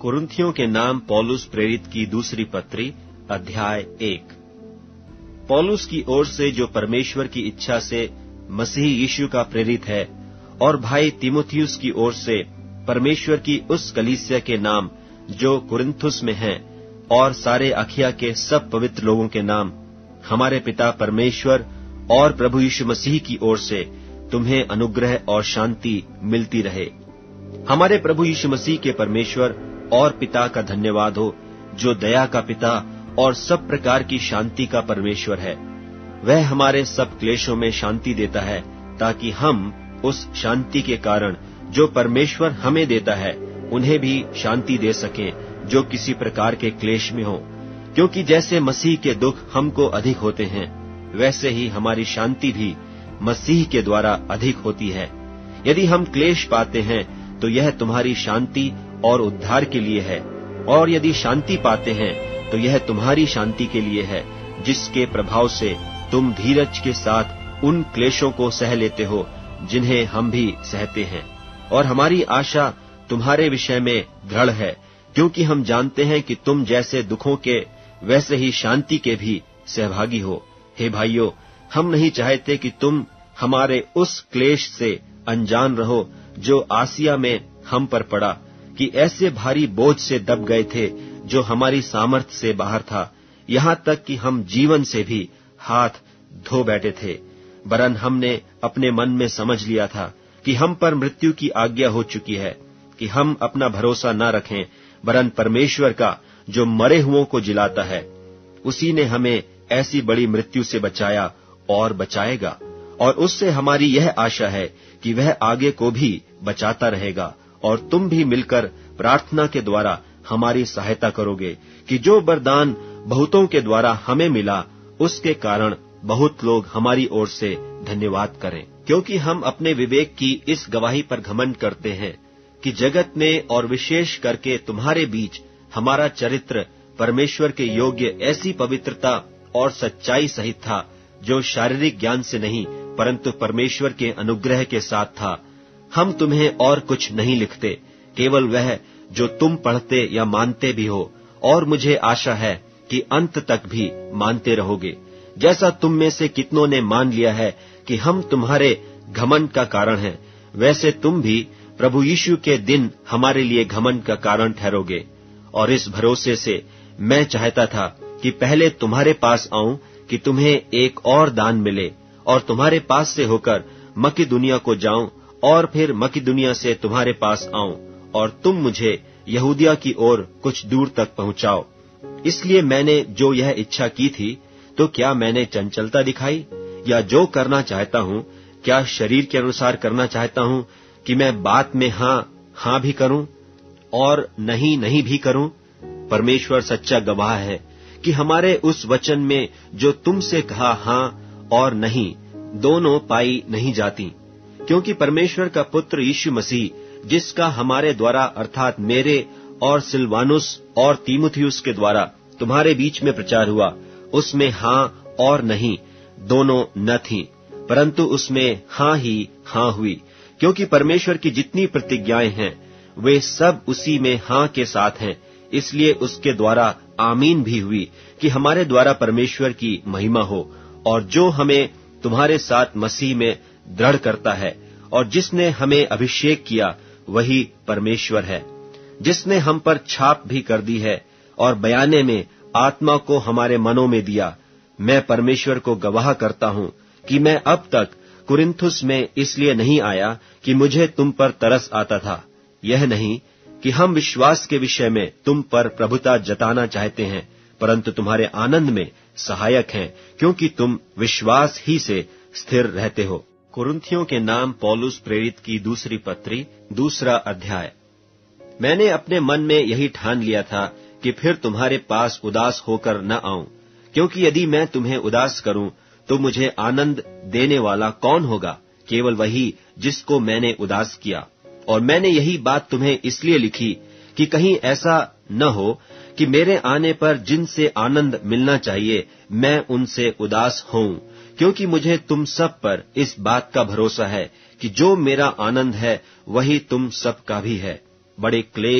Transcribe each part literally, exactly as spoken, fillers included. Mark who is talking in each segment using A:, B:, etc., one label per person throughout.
A: कुरिन्थियों के नाम पौलुस प्रेरित की दूसरी पत्री अध्याय एक। पौलुस की ओर से जो परमेश्वर की इच्छा से मसीह यीशु का प्रेरित है, और भाई तीमुथियुस की ओर से परमेश्वर की उस कलीसिया के नाम जो कुरिन्थुस में है, और सारे अखिया के सब पवित्र लोगों के नाम, हमारे पिता परमेश्वर और प्रभु यीशु मसीह की ओर से तुम्हें अनुग्रह और शांति मिलती रहे। हमारे प्रभु यीशु मसीह के परमेश्वर और पिता का धन्यवाद हो, जो दया का पिता और सब प्रकार की शांति का परमेश्वर है। वह हमारे सब क्लेशों में शांति देता है, ताकि हम उस शांति के कारण जो परमेश्वर हमें देता है उन्हें भी शांति दे सकें जो किसी प्रकार के क्लेश में हो। क्योंकि जैसे मसीह के दुख हमको अधिक होते हैं, वैसे ही हमारी शांति भी मसीह के द्वारा अधिक होती है। यदि हम क्लेश पाते हैं तो यह तुम्हारी शांति और उद्धार के लिए है, और यदि शांति पाते हैं तो यह तुम्हारी शांति के लिए है, जिसके प्रभाव से तुम धीरज के साथ उन क्लेशों को सह लेते हो जिन्हें हम भी सहते हैं। और हमारी आशा तुम्हारे विषय में दृढ़ है, क्योंकि हम जानते हैं कि तुम जैसे दुखों के वैसे ही शांति के भी सहभागी हो। हे भाइयों, हम नहीं चाहते कि तुम हमारे उस क्लेश से अनजान रहो जो आसिया में हम पर पड़ा, कि ऐसे भारी बोझ से दब गए थे जो हमारी सामर्थ्य से बाहर था, यहाँ तक कि हम जीवन से भी हाथ धो बैठे थे। वरन हमने अपने मन में समझ लिया था कि हम पर मृत्यु की आज्ञा हो चुकी है, कि हम अपना भरोसा न रखें, वरन परमेश्वर का जो मरे हुओं को जिलाता है। उसी ने हमें ऐसी बड़ी मृत्यु से बचाया और बचाएगा, और उससे हमारी यह आशा है कि वह आगे को भी बचाता रहेगा। और तुम भी मिलकर प्रार्थना के द्वारा हमारी सहायता करोगे, कि जो वरदान बहुतों के द्वारा हमें मिला, उसके कारण बहुत लोग हमारी ओर से धन्यवाद करें। क्योंकि हम अपने विवेक की इस गवाही पर घमंड करते हैं कि जगत में और विशेष करके तुम्हारे बीच हमारा चरित्र परमेश्वर के योग्य ऐसी पवित्रता और सच्चाई सहित था, जो शारीरिक ज्ञान से नहीं परंतु परमेश्वर के अनुग्रह के साथ था। हम तुम्हें और कुछ नहीं लिखते, केवल वह जो तुम पढ़ते या मानते भी हो, और मुझे आशा है कि अंत तक भी मानते रहोगे, जैसा तुम में से कितनों ने मान लिया है कि हम तुम्हारे घमंड का कारण हैं, वैसे तुम भी प्रभु यीशु के दिन हमारे लिए घमंड का कारण ठहरोगे। और इस भरोसे से मैं चाहता था कि पहले तुम्हारे पास आऊं, कि तुम्हें एक और दान मिले, और तुम्हारे पास से होकर मकिदुनिया को जाऊं, और फिर मकिदुनिया से तुम्हारे पास आऊं, और तुम मुझे यहूदिया की ओर कुछ दूर तक पहुंचाओ। इसलिए मैंने जो यह इच्छा की थी, तो क्या मैंने चंचलता दिखाई? या जो करना चाहता हूँ, क्या शरीर के अनुसार करना चाहता हूँ कि मैं बात में हाँ हाँ भी करूं और नहीं नहीं भी करूं? परमेश्वर सच्चा गवाह है कि हमारे उस वचन में जो तुमसे कहा हाँ और नहीं, दोनों पाई नहीं जाती। क्योंकि परमेश्वर का पुत्र यीशु मसीह, जिसका हमारे द्वारा अर्थात मेरे और सिलवानुस और तीमुथियुस के द्वारा तुम्हारे बीच में प्रचार हुआ, उसमें हाँ और नहीं दोनों न थीं, परंतु उसमें हाँ ही हाँ हुई। क्योंकि परमेश्वर की जितनी प्रतिज्ञाएं हैं, वे सब उसी में हाँ के साथ हैं। इसलिए उसके द्वारा आमीन भी हुई, कि हमारे द्वारा परमेश्वर की महिमा हो। और जो हमें तुम्हारे साथ मसीह में दृढ़ करता है, और जिसने हमें अभिषेक किया, वही परमेश्वर है, जिसने हम पर छाप भी कर दी है, और बयाने में आत्मा को हमारे मनों में दिया। मैं परमेश्वर को गवाह करता हूँ कि मैं अब तक कुरिन्थुस में इसलिए नहीं आया कि मुझे तुम पर तरस आता था, यह नहीं कि हम विश्वास के विषय में तुम पर प्रभुता जताना चाहते हैं, परंतु तुम्हारे आनंद में सहायक हैं, क्योंकि तुम विश्वास ही से स्थिर रहते हो। कुरिन्थियों के नाम पौलुस प्रेरित की दूसरी पत्री दूसरा अध्याय। मैंने अपने मन में यही ठान लिया था कि फिर तुम्हारे पास उदास होकर न आऊं, क्योंकि यदि मैं तुम्हें उदास करूं तो मुझे आनंद देने वाला कौन होगा? केवल वही जिसको मैंने उदास किया। और मैंने यही बात तुम्हें इसलिए लिखी कि कहीं ऐसा न हो कि मेरे आने पर जिनसे आनंद मिलना चाहिए, मैं उनसे उदास होऊं। क्योंकि मुझे तुम सब पर इस बात का भरोसा है कि जो मेरा आनंद है, वही तुम सब का भी है। बड़े क्लेश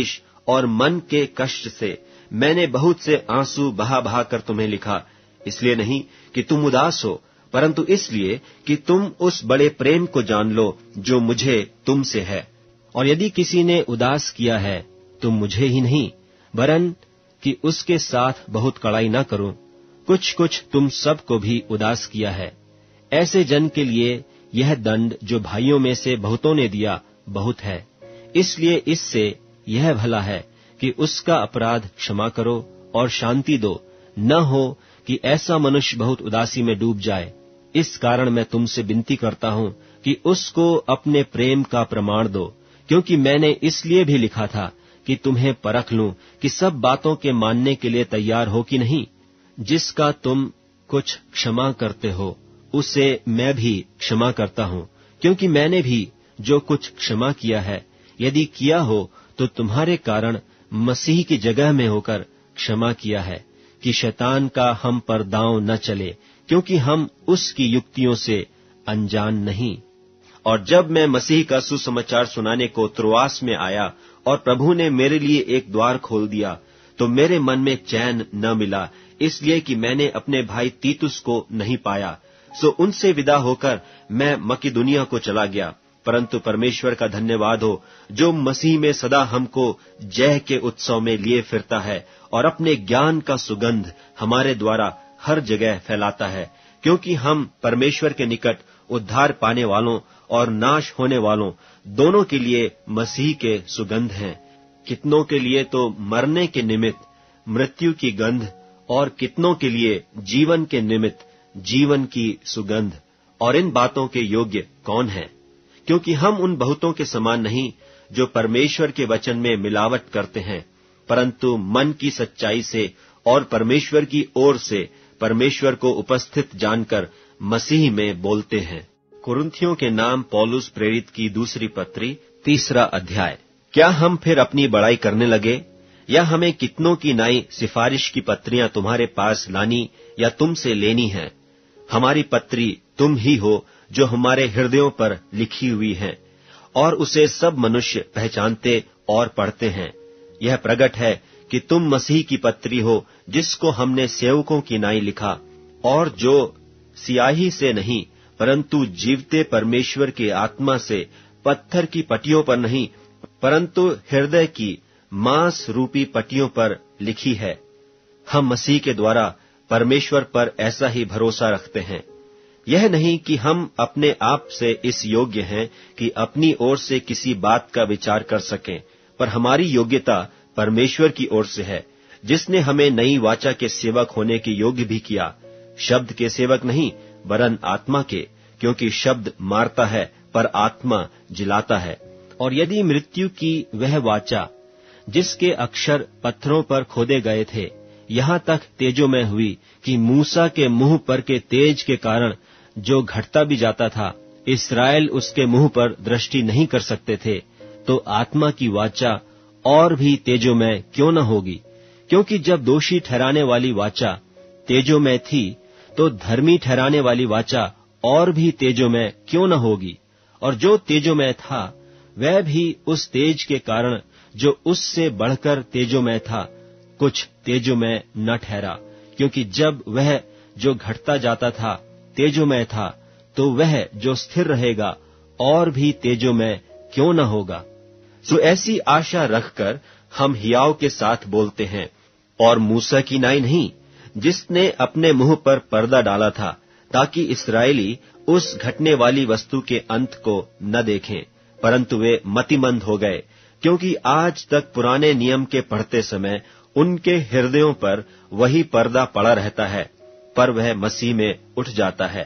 A: और मन के कष्ट से मैंने बहुत से आंसू बहा बहा कर तुम्हें लिखा, इसलिए नहीं कि तुम उदास हो, परंतु इसलिए कि तुम उस बड़े प्रेम को जान लो जो मुझे तुमसे है। और यदि किसी ने उदास किया है तो मुझे ही नहीं, वरन कि उसके साथ बहुत कड़ाई न करूं, कुछ कुछ तुम सबको भी उदास किया है। ऐसे जन के लिए यह दंड जो भाइयों में से बहुतों ने दिया बहुत है, इसलिए इससे यह भला है कि उसका अपराध क्षमा करो और शांति दो, न हो कि ऐसा मनुष्य बहुत उदासी में डूब जाए। इस कारण मैं तुमसे विनती करता हूं कि उसको अपने प्रेम का प्रमाण दो, क्योंकि मैंने इसलिए भी लिखा था कि तुम्हें परख लूं कि सब बातों के मानने के लिए तैयार हो कि नहीं। जिसका तुम कुछ क्षमा करते हो उसे मैं भी क्षमा करता हूं, क्योंकि मैंने भी जो कुछ क्षमा किया है, यदि किया हो तो तुम्हारे कारण मसीह की जगह में होकर क्षमा किया है, कि शैतान का हम पर दांव न चले, क्योंकि हम उसकी युक्तियों से अनजान नहीं। और जब मैं मसीह का सुसमाचार सुनाने को त्रोआस में आया और प्रभु ने मेरे लिए एक द्वार खोल दिया, तो मेरे मन में चैन न मिला, इसलिए कि मैंने अपने भाई तीतुस को नहीं पाया। सो उनसे विदा होकर मैं मकिदुनिया को चला गया। परंतु परमेश्वर का धन्यवाद हो, जो मसीह में सदा हमको जय के उत्सव में लिए फिरता है और अपने ज्ञान का सुगंध हमारे द्वारा हर जगह फैलाता है, क्योंकि हम परमेश्वर के निकट उद्धार पाने वालों और नाश होने वालों दोनों के लिए मसीह के सुगंध हैं। कितनों के लिए तो मरने के निमित्त मृत्यु की गंध, और कितनों के लिए जीवन के निमित्त जीवन की सुगंध। और इन बातों के योग्य कौन है? क्योंकि हम उन बहुतों के समान नहीं जो परमेश्वर के वचन में मिलावट करते हैं, परंतु मन की सच्चाई से और परमेश्वर की ओर से परमेश्वर को उपस्थित जानकर मसीह में बोलते हैं। कुरिन्थियों के नाम पौलुस प्रेरित की दूसरी पत्री, तीसरा अध्याय। क्या हम फिर अपनी बड़ाई करने लगे, या हमें कितनों की नाई सिफारिश की पत्रियां तुम्हारे पास लानी या तुमसे लेनी है? हमारी पत्री तुम ही हो जो हमारे हृदयों पर लिखी हुई है, और उसे सब मनुष्य पहचानते और पढ़ते हैं। यह प्रगट है कि तुम मसीह की पत्री हो, जिसको हमने सेवकों की नाई लिखा, और जो सियाही से नहीं परंतु जीवते परमेश्वर के आत्मा से, पत्थर की पटियों पर नहीं परंतु हृदय की मांस रूपी पटियों पर लिखी है। हम मसीह के द्वारा परमेश्वर पर ऐसा ही भरोसा रखते हैं। यह नहीं कि हम अपने आप से इस योग्य हैं कि अपनी ओर से किसी बात का विचार कर सकें, पर हमारी योग्यता परमेश्वर की ओर से है, जिसने हमें नई वाचा के सेवक होने के योग्य भी किया, शब्द के सेवक नहीं वरन आत्मा के, क्योंकि शब्द मारता है पर आत्मा जिलाता है। और यदि मृत्यु की वह वाचा जिसके अक्षर पत्थरों पर खोदे गए थे यहाँ तक तेजोमय हुई कि मूसा के मुंह पर के तेज के कारण जो घटता भी जाता था, इस्राएल उसके मुंह पर दृष्टि नहीं कर सकते थे, तो आत्मा की वाचा और भी तेजोमय क्यों न होगी? क्योंकि जब दोषी ठहराने वाली वाचा तेजोमय थी, तो धर्मी ठहराने वाली वाचा और भी तेजोमय क्यों न होगी? और जो तेजोमय था वह भी उस तेज के कारण जो उससे बढ़कर तेजोमय था कुछ तेजोमय न ठहरा, क्योंकि जब वह जो घटता जाता था तेजोमय था, तो वह जो स्थिर रहेगा और भी तेजोमय क्यों न होगा? सो ऐसी आशा रखकर हम हियाव के साथ बोलते हैं, और मूसा की नाई नहीं, जिसने अपने मुंह पर पर्दा डाला था, ताकि इस्राएली उस घटने वाली वस्तु के अंत को न देखें, परंतु वे मतिमंद हो गए, क्योंकि आज तक पुराने नियम के पढ़ते समय उनके हृदयों पर वही पर्दा पड़ा रहता है, पर वह मसीह में उठ जाता है।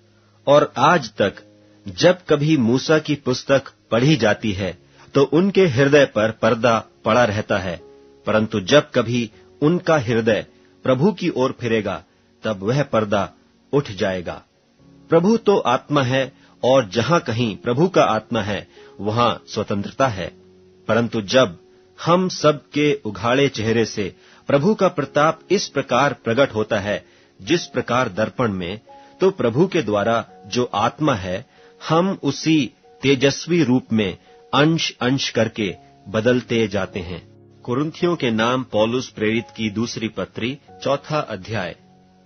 A: और आज तक जब कभी मूसा की पुस्तक पढ़ी जाती है तो उनके हृदय पर पर्दा पड़ा रहता है, परंतु जब कभी उनका हृदय प्रभु की ओर फिरेगा तब वह पर्दा उठ जाएगा। प्रभु तो आत्मा है, और जहां कहीं प्रभु का आत्मा है वहां स्वतंत्रता है। परंतु जब हम सब के उघाड़े चेहरे से प्रभु का प्रताप इस प्रकार प्रकट होता है जिस प्रकार दर्पण में, तो प्रभु के द्वारा जो आत्मा है हम उसी तेजस्वी रूप में अंश अंश करके बदलते जाते हैं। कुरिन्थियों के नाम पौलुस प्रेरित की दूसरी पत्री, चौथा अध्याय।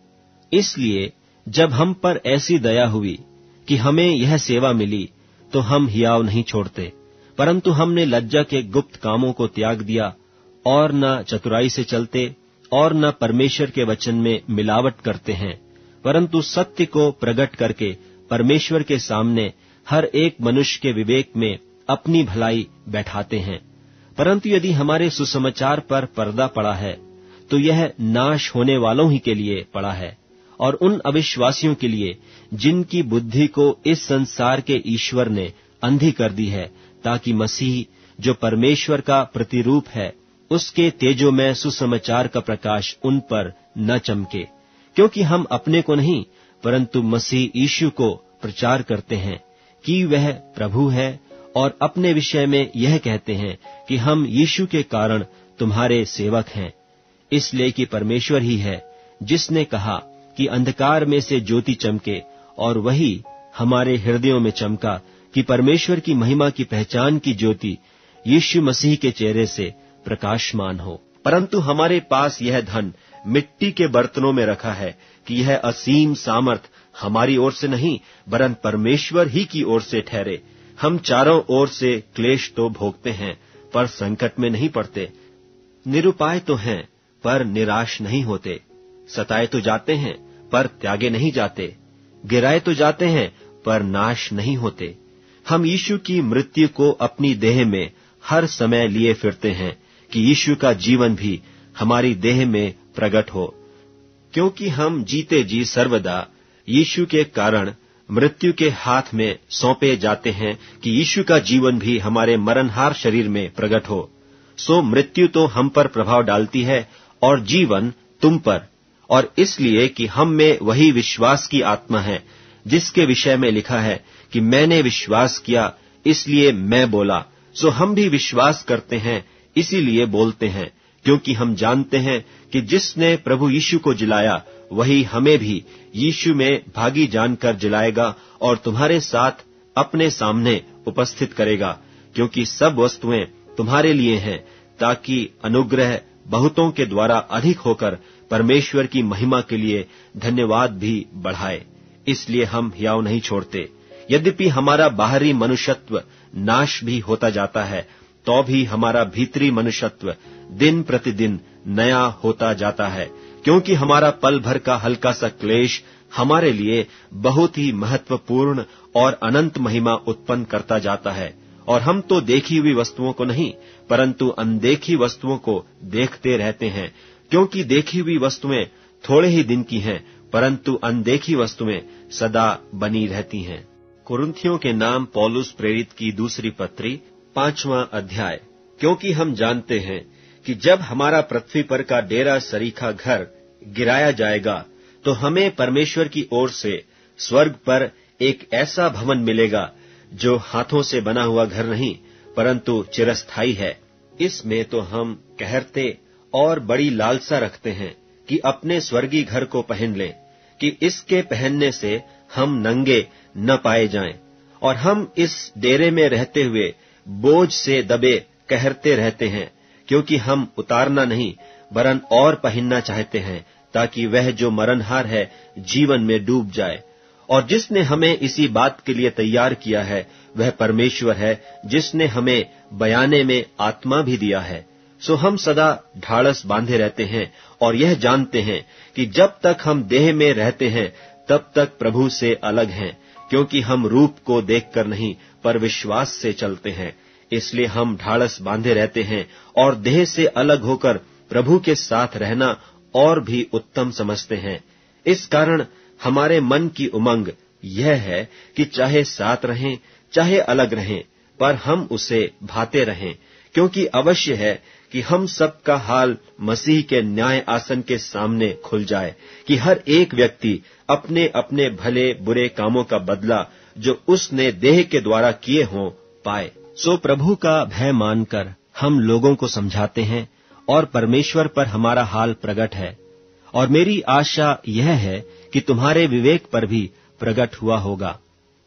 A: इसलिए जब हम पर ऐसी दया हुई कि हमें यह सेवा मिली, तो हम हियाव नहीं छोड़ते, परंतु हमने लज्जा के गुप्त कामों को त्याग दिया और न चतुराई से चलते और न परमेश्वर के वचन में मिलावट करते हैं, परंतु सत्य को प्रकट करके परमेश्वर के सामने हर एक मनुष्य के विवेक में अपनी भलाई बैठाते हैं। परंतु यदि हमारे सुसमाचार पर पर्दा पड़ा है, तो यह नाश होने वालों ही के लिए पड़ा है, और उन अविश्वासियों के लिए जिनकी बुद्धि को इस संसार के ईश्वर ने अंधी कर दी है, ताकि मसीह जो परमेश्वर का प्रतिरूप है, उसके तेजोमय सुसमाचार का प्रकाश उन पर न चमके। क्योंकि हम अपने को नहीं, परंतु मसीह यीशु को प्रचार करते हैं कि वह प्रभु है, और अपने विषय में यह कहते हैं कि हम यीशु के कारण तुम्हारे सेवक हैं। इसलिए कि परमेश्वर ही है जिसने कहा कि अंधकार में से ज्योति चमके, और वही हमारे हृदयों में चमका कि परमेश्वर की महिमा की पहचान की ज्योति यीशु मसीह के चेहरे से प्रकाशमान हो। परंतु हमारे पास यह धन मिट्टी के बर्तनों में रखा है कि यह असीम सामर्थ हमारी ओर से नहीं, वरन परमेश्वर ही की ओर से ठहरे। हम चारों ओर से क्लेश तो भोगते हैं, पर संकट में नहीं पड़ते, निरुपाय तो हैं, पर निराश नहीं होते, सताए तो जाते हैं, पर त्यागे नहीं जाते, गिराए तो जाते हैं, पर नाश नहीं होते। हम यीशु की मृत्यु को अपनी देह में हर समय लिए फिरते हैं, कि यीशु का जीवन भी हमारी देह में प्रकट हो। क्योंकि हम जीते जी सर्वदा यीशु के कारण मृत्यु के हाथ में सौंपे जाते हैं, कि यीशु का जीवन भी हमारे मरणहार शरीर में प्रकट हो। सो मृत्यु तो हम पर प्रभाव डालती है, और जीवन तुम पर, और इसलिए कि हम में वही विश्वास की आत्मा है, जिसके विषय में लिखा है कि मैंने विश्वास किया इसलिए मैं बोला। सो हम भी विश्वास करते हैं, इसीलिए बोलते हैं, क्योंकि हम जानते हैं कि जिसने प्रभु यीशु को जिलाया, वही हमें भी यीशु में भागी जानकर जिलाएगा और तुम्हारे साथ अपने सामने उपस्थित करेगा। क्योंकि सब वस्तुएं तुम्हारे लिए हैं, ताकि अनुग्रह बहुतों के द्वारा अधिक होकर परमेश्वर की महिमा के लिए धन्यवाद भी बढ़ाए। इसलिए हम हियाव नहीं छोड़ते। यद्यपि हमारा बाहरी मनुष्यत्व नाश भी होता जाता है, तो भी हमारा भीतरी मनुष्यत्व दिन प्रतिदिन नया होता जाता है। क्योंकि हमारा पल भर का हल्का सा क्लेश हमारे लिए बहुत ही महत्वपूर्ण और अनंत महिमा उत्पन्न करता जाता है। और हम तो देखी हुई वस्तुओं को नहीं, परंतु अनदेखी वस्तुओं को देखते रहते हैं। क्योंकि देखी हुई वस्तुएं थोड़े ही दिन की हैं, परंतु अनदेखी वस्तुएं सदा बनी रहती हैं। कुरिन्थियों के नाम पौलुस प्रेरित की दूसरी पत्री, पांचवां अध्याय। क्योंकि हम जानते हैं कि जब हमारा पृथ्वी पर का डेरा सरीखा घर गिराया जाएगा, तो हमें परमेश्वर की ओर से स्वर्ग पर एक ऐसा भवन मिलेगा, जो हाथों से बना हुआ घर नहीं, परंतु चिरस्थायी है। इसमें तो हम कहरते और बड़ी लालसा रखते हैं कि अपने स्वर्गीय घर को पहन लें, कि इसके पहनने से हम नंगे न पाए जाएं। और हम इस डेरे में रहते हुए बोझ से दबे कहरते रहते हैं, क्योंकि हम उतारना नहीं, वरन और पहनना चाहते हैं, ताकि वह जो मरणहार है जीवन में डूब जाए। और जिसने हमें इसी बात के लिए तैयार किया है, वह परमेश्वर है, जिसने हमें बयाने में आत्मा भी दिया है। सो हम सदा ढाढ़स बांधे रहते हैं, और यह जानते हैं कि जब तक हम देह में रहते हैं, तब तक प्रभु से अलग हैं। क्योंकि हम रूप को देखकर नहीं, पर विश्वास से चलते हैं। इसलिए हम ढाढ़स बांधे रहते हैं, और देह से अलग होकर प्रभु के साथ रहना और भी उत्तम समझते हैं। इस कारण हमारे मन की उमंग यह है कि चाहे साथ रहें, चाहे अलग रहें, पर हम उसे भाते रहें। क्योंकि अवश्य है कि हम सब का हाल मसीह के न्याय आसन के सामने खुल जाए, कि हर एक व्यक्ति अपने अपने भले बुरे कामों का बदला जो उसने देह के द्वारा किए हों पाए। सो प्रभु का भय मानकर हम लोगों को समझाते हैं, और परमेश्वर पर हमारा हाल प्रकट है। और मेरी आशा यह है कि तुम्हारे विवेक पर भी प्रकट हुआ होगा।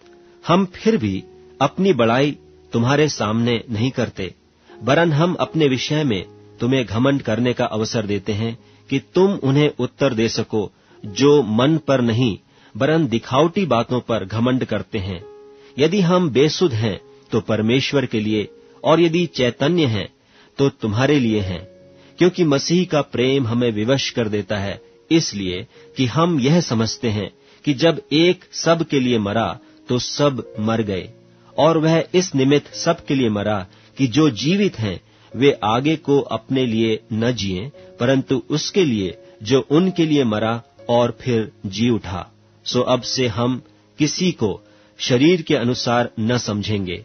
A: हम फिर भी अपनी बड़ाई तुम्हारे सामने नहीं करते, वरन हम अपने विषय में तुम्हें घमंड करने का अवसर देते हैं कि तुम उन्हें उत्तर दे सको, जो मन पर नहीं वरन दिखावटी बातों पर घमंड करते हैं। यदि हम बेसुध हैं तो परमेश्वर के लिए, और यदि चैतन्य हैं तो तुम्हारे लिए हैं, क्योंकि मसीह का प्रेम हमें विवश कर देता है, इसलिए कि हम यह समझते हैं कि जब एक सब के लिए मरा तो सब मर गए, और वह इस निमित्त सब के लिए मरा कि जो जीवित हैं वे आगे को अपने लिए न जिएं, परंतु उसके लिए जो उनके लिए मरा और फिर जी उठा। सो अब से हम किसी को शरीर के अनुसार न समझेंगे।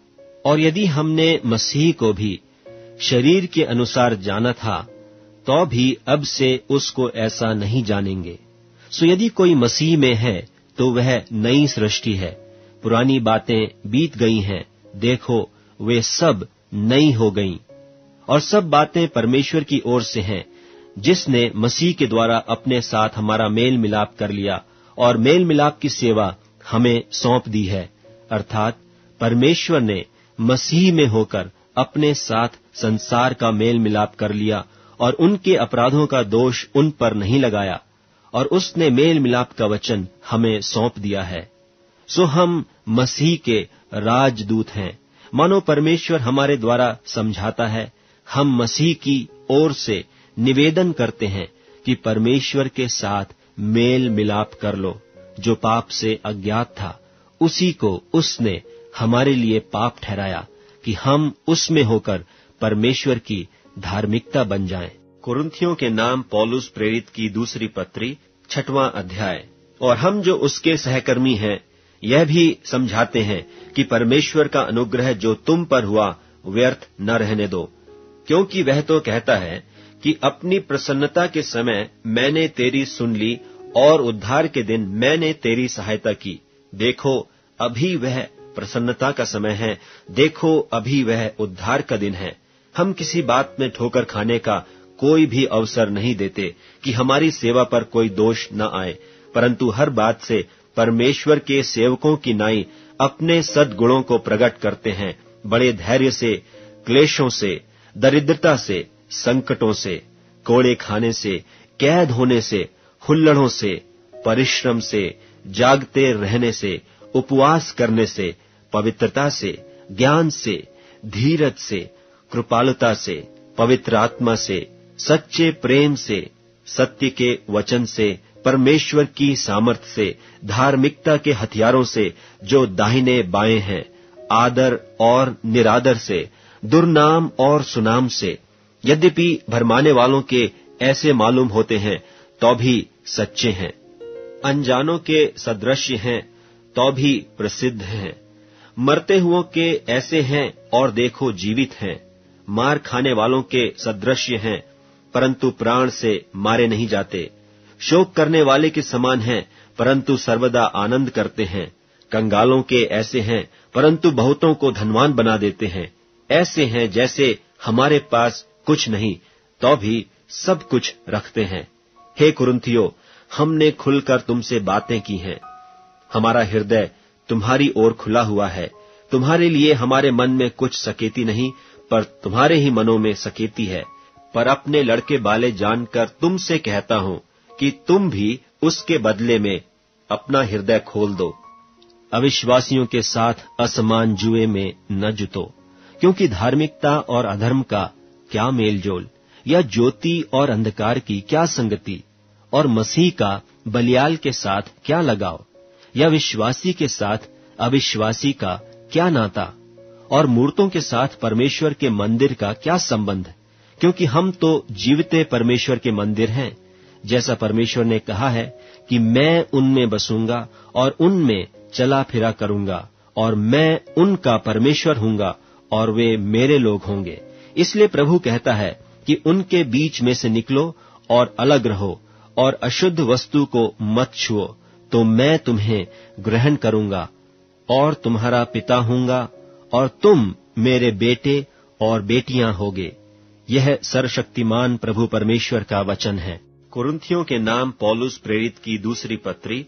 A: और यदि हमने मसीह को भी शरीर के अनुसार जाना था, तो भी अब से उसको ऐसा नहीं जानेंगे। सो यदि कोई मसीह में है तो वह नई सृष्टि है, पुरानी बातें बीत गई हैं, देखो वे सब नई हो गईं। और सब बातें परमेश्वर की ओर से हैं, जिसने मसीह के द्वारा अपने साथ हमारा मेल मिलाप कर लिया और मेल मिलाप की सेवा हमें सौंप दी है। अर्थात परमेश्वर ने मसीह में होकर अपने साथ संसार का मेल मिलाप कर लिया और उनके अपराधों का दोष उन पर नहीं लगाया, और उसने मेल मिलाप का वचन हमें सौंप दिया है। सो हम मसीह के राजदूत हैं, मानो परमेश्वर हमारे द्वारा समझाता है। हम मसीह की ओर से निवेदन करते हैं कि परमेश्वर के साथ मेल मिलाप कर लो। जो पाप से अज्ञात था, उसी को उसने हमारे लिए पाप ठहराया कि हम उसमें होकर परमेश्वर की धार्मिकता बन जाएं। कुरिन्थियों के नाम पौलुस प्रेरित की दूसरी पत्री, छठवां अध्याय। और हम जो उसके सहकर्मी हैं, यह भी समझाते हैं कि परमेश्वर का अनुग्रह जो तुम पर हुआ व्यर्थ न रहने दो, क्योंकि वह तो कहता है कि अपनी प्रसन्नता के समय मैंने तेरी सुन ली और उद्धार के दिन मैंने तेरी सहायता की। देखो अभी वह प्रसन्नता का समय है, देखो अभी वह उद्धार का दिन है। हम किसी बात में ठोकर खाने का कोई भी अवसर नहीं देते कि हमारी सेवा पर कोई दोष न आए, परंतु हर बात से परमेश्वर के सेवकों की नाई अपने सद्गुणों को प्रकट करते हैं, बड़े धैर्य से, क्लेशों से, दरिद्रता से, संकटों से, कोड़े खाने से, कैद होने से, हुल्लड़ों से, परिश्रम से, जागते रहने से, उपवास करने से, पवित्रता से, ज्ञान से, धीरज से, कृपालुता से, पवित्र आत्मा से, सच्चे प्रेम से, सत्य के वचन से, परमेश्वर की सामर्थ से, धार्मिकता के हथियारों से जो दाहिने बाएं हैं, आदर और निरादर से, दुर्नाम और सुनाम से। यद्यपि भरमाने वालों के ऐसे मालूम होते हैं तो भी सच्चे हैं, अनजानों के सदृश्य हैं तो भी प्रसिद्ध हैं, मरते हुओं के ऐसे हैं और देखो जीवित हैं, मार खाने वालों के सदृश्य हैं परंतु प्राण से मारे नहीं जाते, शोक करने वाले के समान हैं परंतु सर्वदा आनंद करते हैं, कंगालों के ऐसे हैं परंतु बहुतों को धनवान बना देते हैं, ऐसे हैं जैसे हमारे पास कुछ नहीं तो भी सब कुछ रखते हैं। हे कुरिन्थियों, हमने खुलकर तुमसे बातें की हैं, हमारा हृदय तुम्हारी ओर खुला हुआ है। तुम्हारे लिए हमारे मन में कुछ सकेती नहीं, पर तुम्हारे ही मनों में सकेती है। पर अपने लड़के बाले जानकर तुमसे कहता हूं कि तुम भी उसके बदले में अपना हृदय खोल दो। अविश्वासियों के साथ असमान जुए में न जुतो, क्योंकि धार्मिकता और अधर्म का क्या मेलजोल, या ज्योति और अंधकार की क्या संगति, और मसीह का बलियाल के साथ क्या लगाव, या विश्वासी के साथ अविश्वासी का क्या नाता, और मूर्तों के साथ परमेश्वर के मंदिर का क्या संबंध, क्योंकि हम तो जीवते परमेश्वर के मंदिर हैं। जैसा परमेश्वर ने कहा है कि मैं उनमें बसूंगा और उनमें चला फिरा करूंगा, और मैं उनका परमेश्वर हूंगा और वे मेरे लोग होंगे। इसलिए प्रभु कहता है कि उनके बीच में से निकलो और अलग रहो, और अशुद्ध वस्तु को मत छुओ, तो मैं तुम्हें ग्रहण करूंगा और तुम्हारा पिता हूंगा, और तुम मेरे बेटे और बेटियां होगे। यह सर्वशक्तिमान प्रभु परमेश्वर का वचन है। कुरिन्थियों के नाम पौलुस प्रेरित की दूसरी पत्री,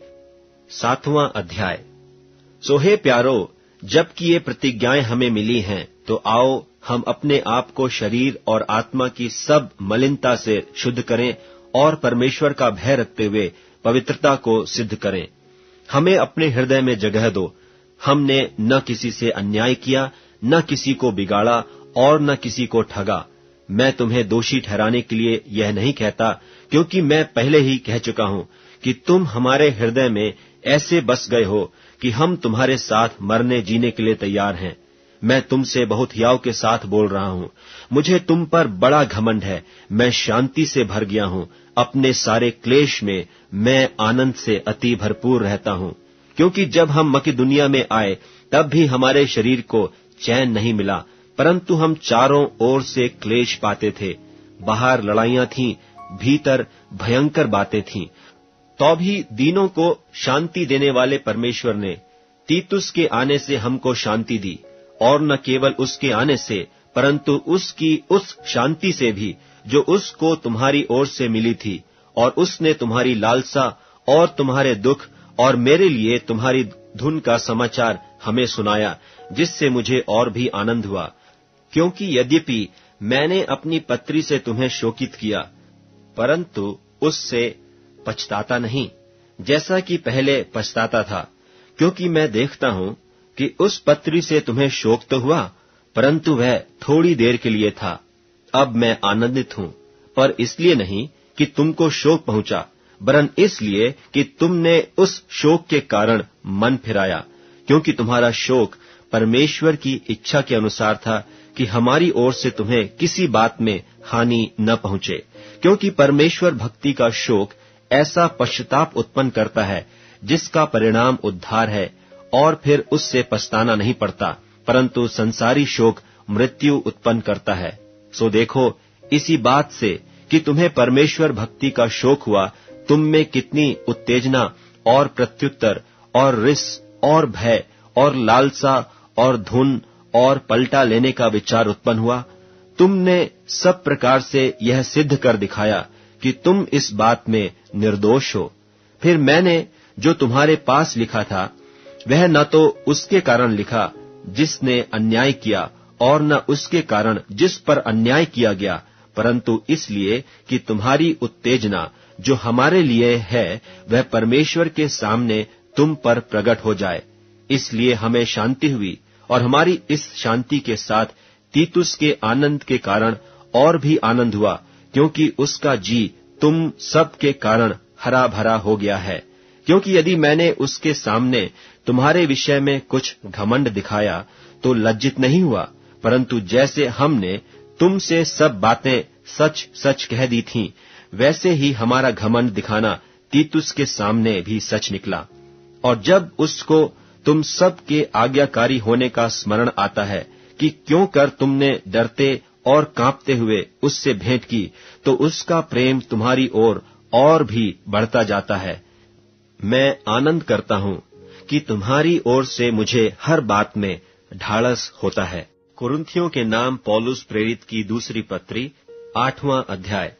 A: सातवां अध्याय। सो हे प्यारो, जबकि ये प्रतिज्ञाएं हमें मिली हैं, तो आओ हम अपने आप को शरीर और आत्मा की सब मलिनता से शुद्ध करें और परमेश्वर का भय रखते हुए पवित्रता को सिद्ध करें। हमें अपने हृदय में जगह दो। हमने न किसी से अन्याय किया, न किसी को बिगाड़ा और न किसी को ठगा। मैं तुम्हें दोषी ठहराने के लिए यह नहीं कहता, क्योंकि मैं पहले ही कह चुका हूं कि तुम हमारे हृदय में ऐसे बस गए हो कि हम तुम्हारे साथ मरने जीने के लिए तैयार हैं। मैं तुमसे बहुत हियाव के साथ बोल रहा हूं। मुझे तुम पर बड़ा घमंड है। मैं शांति से भर गया हूं। अपने सारे क्लेश में मैं आनंद से अति भरपूर रहता हूं, क्योंकि जब हम मकिदुनिया में आए तब भी हमारे शरीर को चैन नहीं मिला, परंतु हम चारों ओर से क्लेश पाते थे। बाहर लड़ाइयां थीं, भीतर भयंकर बातें थीं। तो भी दीनों को शांति देने वाले परमेश्वर ने तीतुस के आने से हमको शांति दी, और न केवल उसके आने से, परंतु उसकी उस शांति से भी जो उसको तुम्हारी ओर से मिली थी। और उसने तुम्हारी लालसा और तुम्हारे दुख और मेरे लिए तुम्हारी धुन का समाचार हमें सुनाया, जिससे मुझे और भी आनंद हुआ। क्योंकि यद्यपि मैंने अपनी पत्री से तुम्हें शोकित किया, परंतु उससे पछताता नहीं, जैसा कि पहले पछताता था। क्योंकि मैं देखता हूं कि उस पत्री से तुम्हें शोक तो हुआ, परंतु वह थोड़ी देर के लिए था। अब मैं आनंदित हूं, पर इसलिए नहीं कि तुमको शोक पहुंचा, वरन इसलिए कि तुमने उस शोक के कारण मन फिराया। क्योंकि तुम्हारा शोक परमेश्वर की इच्छा के अनुसार था कि हमारी ओर से तुम्हें किसी बात में हानि न पहुंचे। क्योंकि परमेश्वर भक्ति का शोक ऐसा पश्चाताप उत्पन्न करता है, जिसका परिणाम उद्धार है, और फिर उससे पछताना नहीं पड़ता, परंतु संसारी शोक मृत्यु उत्पन्न करता है। सो देखो, इसी बात से कि तुम्हें परमेश्वर भक्ति का शोक हुआ, तुम में कितनी उत्तेजना और प्रत्युत्तर और रिस और भय और लालसा और धुन और पलटा लेने का विचार उत्पन्न हुआ। तुमने सब प्रकार से यह सिद्ध कर दिखाया कि तुम इस बात में निर्दोष हो। फिर मैंने जो तुम्हारे पास लिखा था, वह न तो उसके कारण लिखा जिसने अन्याय किया, और न उसके कारण जिस पर अन्याय किया गया, परंतु इसलिए कि तुम्हारी उत्तेजना जो हमारे लिए है, वह परमेश्वर के सामने तुम पर प्रकट हो जाए। इसलिए हमें शांति हुई, और हमारी इस शांति के साथ तीतुस के आनंद के कारण और भी आनंद हुआ, क्योंकि उसका जी तुम सब के कारण हरा भरा हो गया है। क्योंकि यदि मैंने उसके सामने तुम्हारे विषय में कुछ घमंड दिखाया तो लज्जित नहीं हुआ, परंतु जैसे हमने तुमसे सब बातें सच सच कह दी थीं, वैसे ही हमारा घमंड दिखाना तीतुस के सामने भी सच निकला। और जब उसको तुम सब के आज्ञाकारी होने का स्मरण आता है कि क्यों कर तुमने डरते और कांपते हुए उससे भेंट की, तो उसका प्रेम तुम्हारी ओर और भी बढ़ता जाता है। मैं आनंद करता हूं कि तुम्हारी ओर से मुझे हर बात में ढाढ़स होता है। कुरिन्थियों के नाम पौलुस प्रेरित की दूसरी पत्री, आठवां अध्याय।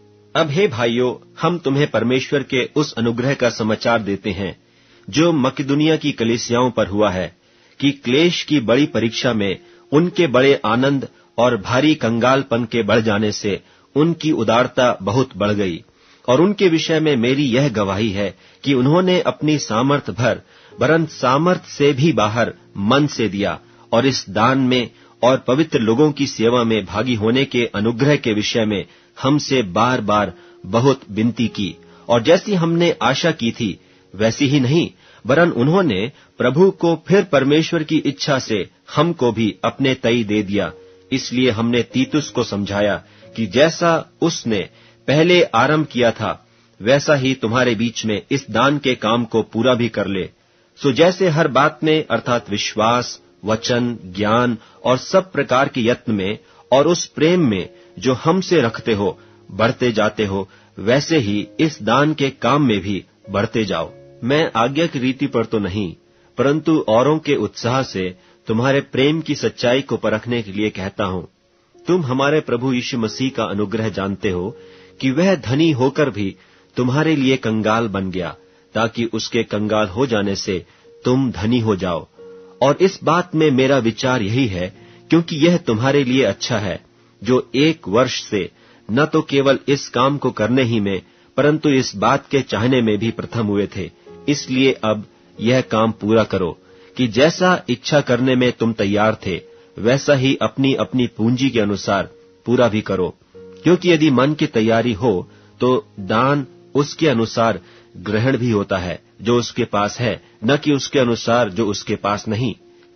A: अब हे भाइयों, हम तुम्हें परमेश्वर के उस अनुग्रह का समाचार देते हैं जो मकिदुनिया की कलीसियाओं पर हुआ है, कि क्लेश की बड़ी परीक्षा में उनके बड़े आनंद और भारी कंगालपन के बढ़ जाने से उनकी उदारता बहुत बढ़ गई। और उनके विषय में मेरी यह गवाही है कि उन्होंने अपनी सामर्थ भर, वरन सामर्थ से भी बाहर मन से दिया, और इस दान में और पवित्र लोगों की सेवा में भागी होने के अनुग्रह के विषय में हमसे बार बार बहुत विनती की। और जैसी हमने आशा की थी वैसी ही नहीं, वरन उन्होंने प्रभु को फिर परमेश्वर की इच्छा से हमको भी अपने तई दे दिया। इसलिए हमने तीतुस को समझाया कि जैसा उसने पहले आरंभ किया था, वैसा ही तुम्हारे बीच में इस दान के काम को पूरा भी कर ले। सो जैसे हर बात में, अर्थात विश्वास, वचन, ज्ञान और सब प्रकार के यत्न में और उस प्रेम में जो हमसे रखते हो बढ़ते जाते हो, वैसे ही इस दान के काम में भी बढ़ते जाओ। मैं आज्ञा की रीति पर तो नहीं, परंतु औरों के उत्साह से तुम्हारे प्रेम की सच्चाई को परखने के लिए कहता हूं। तुम हमारे प्रभु यीशु मसीह का अनुग्रह जानते हो कि वह धनी होकर भी तुम्हारे लिए कंगाल बन गया, ताकि उसके कंगाल हो जाने से तुम धनी हो जाओ। और इस बात में मेरा विचार यही है क्योंकि यह तुम्हारे लिए अच्छा है, जो एक वर्ष से न तो केवल इस काम को करने ही में, परंतु इस बात के चाहने में भी प्रथम हुए थे। इसलिए अब यह काम पूरा करो कि जैसा इच्छा करने में तुम तैयार थे, वैसा ही अपनी अपनी पूंजी के अनुसार पूरा भी करो। क्योंकि यदि मन की तैयारी हो तो दान उसके अनुसार ग्रहण भी होता है जो उसके पास है, न कि उसके अनुसार जो उसके पास नहीं।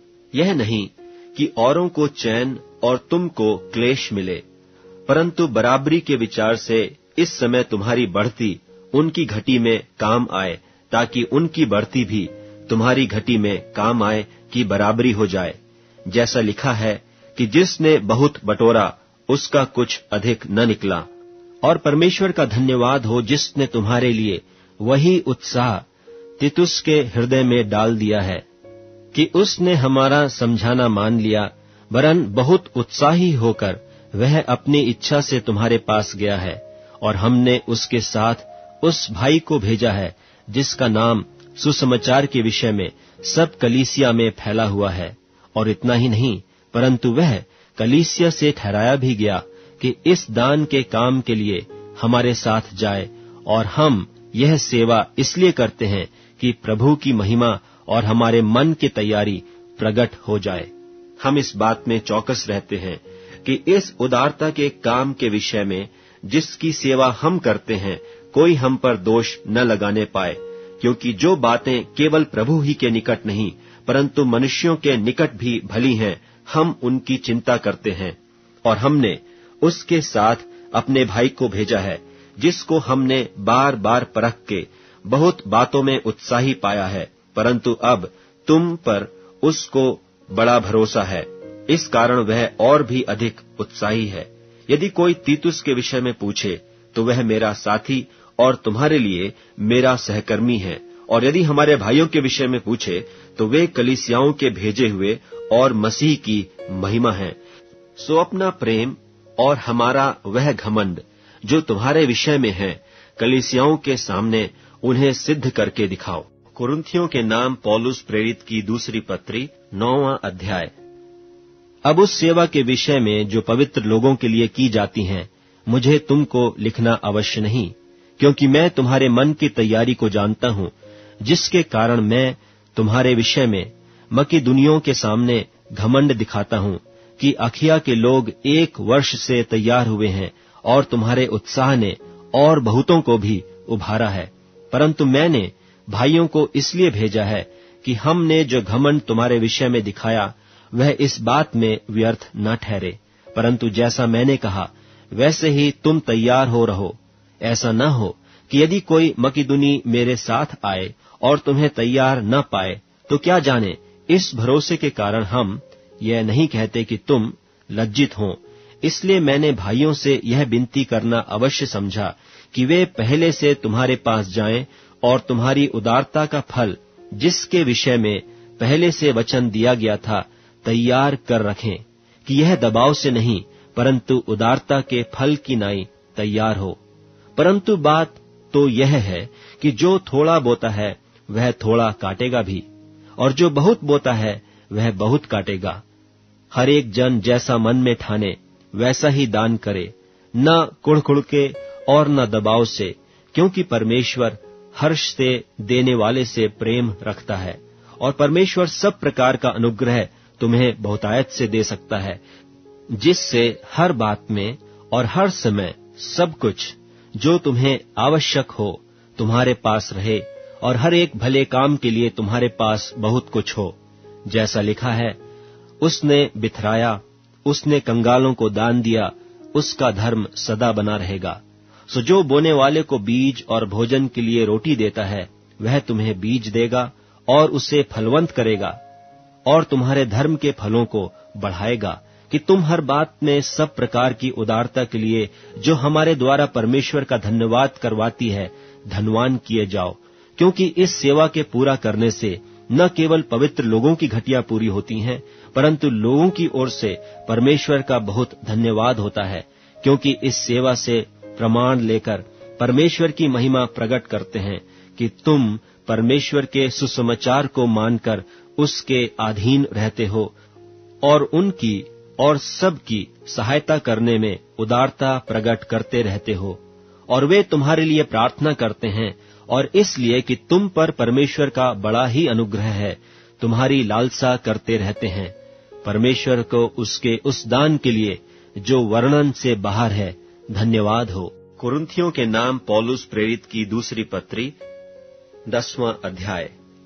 A: यह नहीं कि औरों को चैन और तुमको क्लेश मिले, परंतु बराबरी के विचार से इस समय तुम्हारी बढ़ती उनकी घटी में काम आए, ताकि उनकी बढ़ती भी तुम्हारी घटी में काम आए कि बराबरी हो जाए। जैसा लिखा है कि जिसने बहुत बटोरा उसका कुछ अधिक न निकला। और परमेश्वर का धन्यवाद हो जिसने तुम्हारे लिए वही उत्साह तीतुस के हृदय में डाल दिया है कि उसने हमारा समझाना मान लिया, वरन बहुत उत्साही होकर वह अपनी इच्छा से तुम्हारे पास गया है। और हमने उसके साथ उस भाई को भेजा है जिसका नाम सुसमाचार के विषय में सब कलीसिया में फैला हुआ है। और इतना ही नहीं, परंतु वह कलीसिया से ठहराया भी गया कि इस दान के काम के लिए हमारे साथ जाए। और हम यह सेवा इसलिए करते हैं कि प्रभु की महिमा और हमारे मन की तैयारी प्रकट हो जाए। हम इस बात में चौकस रहते हैं कि इस उदारता के काम के विषय में जिसकी सेवा हम करते हैं, कोई हम पर दोष न लगाने पाए, क्योंकि जो बातें केवल प्रभु ही के निकट नहीं परंतु मनुष्यों के निकट भी भली हैं, हम उनकी चिंता करते हैं। और हमने उसके साथ अपने भाई को भेजा है, जिसको हमने बार बार परख के बहुत बातों में उत्साही पाया है, परंतु अब तुम पर उसको बड़ा भरोसा है, इस कारण वह और भी अधिक उत्साही है। यदि कोई तीतुस के विषय में पूछे तो वह मेरा साथी और तुम्हारे लिए मेरा सहकर्मी है, और यदि हमारे भाइयों के विषय में पूछे तो वे कलीसियाओं के भेजे हुए और मसीह की महिमा है। सो अपना प्रेम और हमारा वह घमंड जो तुम्हारे विषय में है, कलीसियाओं के सामने उन्हें सिद्ध करके दिखाओ। कुरिन्थियों के नाम पौलुस प्रेरित की दूसरी पत्री, नौवां अध्याय। अब उस सेवा के विषय में जो पवित्र लोगों के लिए की जाती हैं, मुझे तुमको लिखना अवश्य नहीं, क्योंकि मैं तुम्हारे मन की तैयारी को जानता हूं, जिसके कारण मैं तुम्हारे विषय में मकिदुनियों के सामने घमंड दिखाता हूं कि अखिया के लोग एक वर्ष से तैयार हुए हैं और तुम्हारे उत्साह ने और बहुतों को भी उभारा है। परंतु मैंने भाइयों को इसलिए भेजा है कि हमने जो घमंड तुम्हारे विषय में दिखाया वह इस बात में व्यर्थ न ठहरे, परंतु जैसा मैंने कहा वैसे ही तुम तैयार हो रहो। ऐसा न हो कि यदि कोई मकिदुनी मेरे साथ आए और तुम्हें तैयार न पाए, तो क्या जाने इस भरोसे के कारण हम यह नहीं कहते कि तुम लज्जित हो। इसलिए मैंने भाइयों से यह विनती करना अवश्य समझा कि वे पहले से तुम्हारे पास जाएं और तुम्हारी उदारता का फल, जिसके विषय में पहले से वचन दिया गया था, तैयार कर रखें, कि यह दबाव से नहीं परंतु उदारता के फल की नाई तैयार हो। परंतु बात तो यह है कि जो थोड़ा बोता है वह थोड़ा काटेगा भी, और जो बहुत बोता है वह बहुत काटेगा। हर एक जन जैसा मन में ठाने वैसा ही दान करे, न कुढ़कुढ़ के और न दबाव से, क्योंकि परमेश्वर हर्ष से देने वाले से प्रेम रखता है। और परमेश्वर सब प्रकार का अनुग्रह तुम्हें बहुतायत से दे सकता है, जिससे हर बात में और हर समय सब कुछ जो तुम्हें आवश्यक हो तुम्हारे पास रहे, और हर एक भले काम के लिए तुम्हारे पास बहुत कुछ हो। जैसा लिखा है, उसने बिथराया, उसने कंगालों को दान दिया, उसका धर्म सदा बना रहेगा। सो जो बोने वाले को बीज और भोजन के लिए रोटी देता है, वह तुम्हें बीज देगा और उसे फलवंत करेगा, और तुम्हारे धर्म के फलों को बढ़ाएगा, कि तुम हर बात में सब प्रकार की उदारता के लिए, जो हमारे द्वारा परमेश्वर का धन्यवाद करवाती है, धनवान किए जाओ। क्योंकि इस सेवा के पूरा करने से न केवल पवित्र लोगों की घटियां पूरी होती हैं, परंतु लोगों की ओर से परमेश्वर का बहुत धन्यवाद होता है, क्योंकि इस सेवा से प्रमाण लेकर परमेश्वर की महिमा प्रकट करते हैं कि तुम परमेश्वर के सुसमाचार को मानकर उसके अधीन रहते हो और उनकी और सबकी सहायता करने में उदारता प्रकट करते रहते हो, और वे तुम्हारे लिए प्रार्थना करते हैं, और इसलिए कि तुम पर परमेश्वर का बड़ा ही अनुग्रह है, तुम्हारी लालसा करते रहते हैं। परमेश्वर को उसके उस दान के लिए जो वर्णन से बाहर है धन्यवाद हो। कुरिन्थियों के नाम पौलुस प्रेरित की दूसरी पत्री, दसवां अध्याय।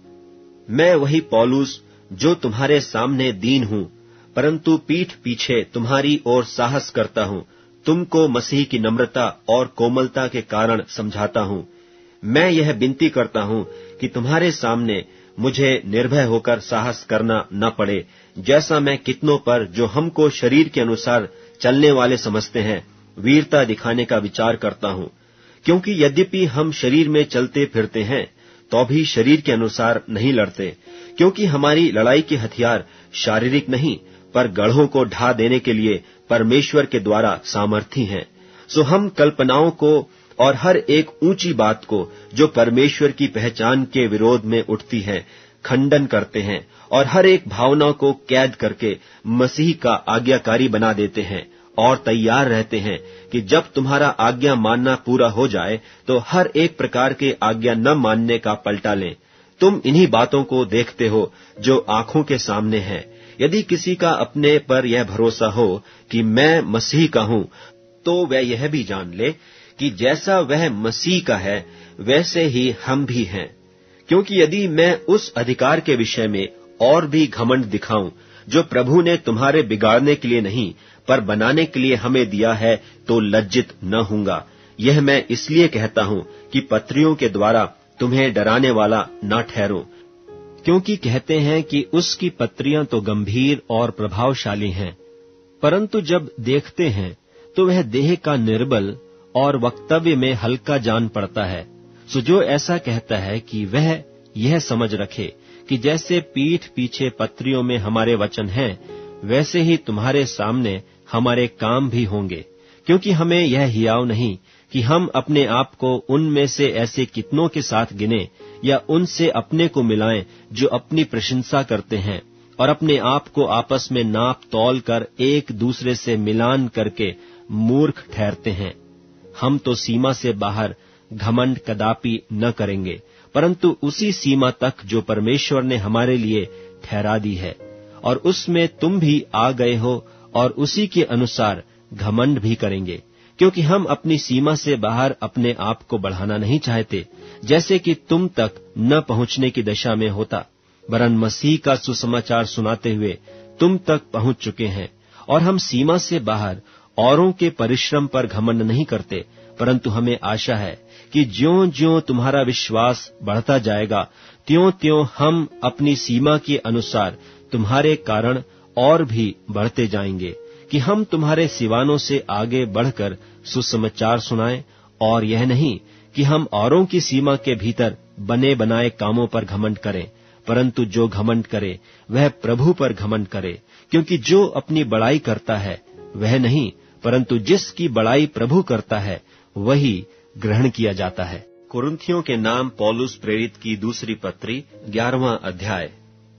A: मैं वही पौलुस जो तुम्हारे सामने दीन हूं, परंतु पीठ पीछे तुम्हारी ओर साहस करता हूं, तुमको मसीह की नम्रता और कोमलता के कारण समझाता हूं। मैं यह विनती करता हूं कि तुम्हारे सामने मुझे निर्भय होकर साहस करना न पड़े, जैसा मैं कितनों पर जो हमको शरीर के अनुसार चलने वाले समझते हैं वीरता दिखाने का विचार करता हूं। क्योंकि यद्यपि हम शरीर में चलते फिरते हैं तो भी शरीर के अनुसार नहीं लड़ते, क्योंकि हमारी लड़ाई के हथियार शारीरिक नहीं पर गढ़ों को ढा देने के लिए परमेश्वर के द्वारा सामर्थी हैं। सो हम कल्पनाओं को और हर एक ऊंची बात को जो परमेश्वर की पहचान के विरोध में उठती है खंडन करते हैं, और हर एक भावना को कैद करके मसीह का आज्ञाकारी बना देते हैं, और तैयार रहते हैं कि जब तुम्हारा आज्ञा मानना पूरा हो जाए तो हर एक प्रकार के आज्ञा न मानने का पलटा लें। तुम इन्हीं बातों को देखते हो जो आंखों के सामने है। यदि किसी का अपने पर यह भरोसा हो कि मैं मसीह का हूं, तो वह यह भी जान ले कि जैसा वह मसीह का है वैसे ही हम भी हैं। क्योंकि यदि मैं उस अधिकार के विषय में और भी घमंड दिखाऊं जो प्रभु ने तुम्हारे बिगाड़ने के लिए नहीं पर बनाने के लिए हमें दिया है, तो लज्जित न होऊंगा। यह मैं इसलिए कहता हूं कि पत्रियों के द्वारा तुम्हें डराने वाला न ठहरूं, क्योंकि कहते हैं कि उसकी पत्रियां तो गंभीर और प्रभावशाली हैं, परंतु जब देखते हैं तो वह देह का निर्बल और वक्तव्य में हल्का जान पड़ता है। सो जो ऐसा कहता है कि वह यह समझ रखे कि जैसे पीठ पीछे पत्रियों में हमारे वचन हैं, वैसे ही तुम्हारे सामने हमारे काम भी होंगे। क्योंकि हमें यह हियाव नहीं कि हम अपने आप को उनमें से ऐसे कितनों के साथ गिने या उनसे अपने को मिलाएं जो अपनी प्रशंसा करते हैं और अपने आप को आपस में नाप तौल कर एक दूसरे से मिलान करके मूर्ख ठहरते हैं। हम तो सीमा से बाहर घमंड कदापि न करेंगे, परंतु उसी सीमा तक जो परमेश्वर ने हमारे लिए ठहरा दी है, और उसमें तुम भी आ गए हो, और उसी के अनुसार घमंड भी करेंगे। क्योंकि हम अपनी सीमा से बाहर अपने आप को बढ़ाना नहीं चाहते, जैसे कि तुम तक न पहुंचने की दशा में होता, वरन मसीह का सुसमाचार सुनाते हुए तुम तक पहुंच चुके हैं। और हम सीमा से बाहर औरों के परिश्रम पर घमंड नहीं करते, परंतु हमें आशा है कि ज्यों-ज्यों तुम्हारा विश्वास बढ़ता जाएगा, त्यों-त्यों हम अपनी सीमा के अनुसार तुम्हारे कारण और भी बढ़ते जाएंगे, कि हम तुम्हारे सिवानों से आगे बढ़कर सुसमाचार सुनाएं। और यह नहीं कि हम औरों की सीमा के भीतर बने बनाए कामों पर घमंड करें, परंतु जो घमंड करे वह प्रभु पर घमंड करे। क्योंकि जो अपनी बड़ाई करता है वह नहीं, परंतु जिसकी बड़ाई प्रभु करता है वही ग्रहण किया जाता है। कुरिन्थियों के नाम पौलुस प्रेरित की दूसरी पत्री, ग्यारहवां अध्याय।